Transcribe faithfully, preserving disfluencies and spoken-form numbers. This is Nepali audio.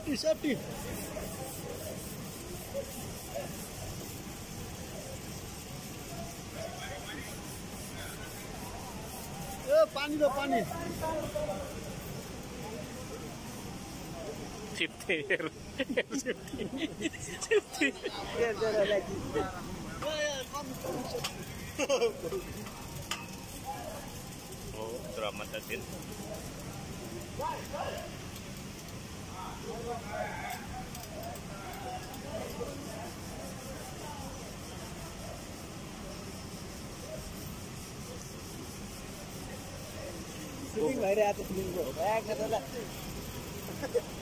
सेफ्टी सेफ्टी ए पानी दो पानी fifty oh drama tadi shooting भइरहेको छ फिल्मको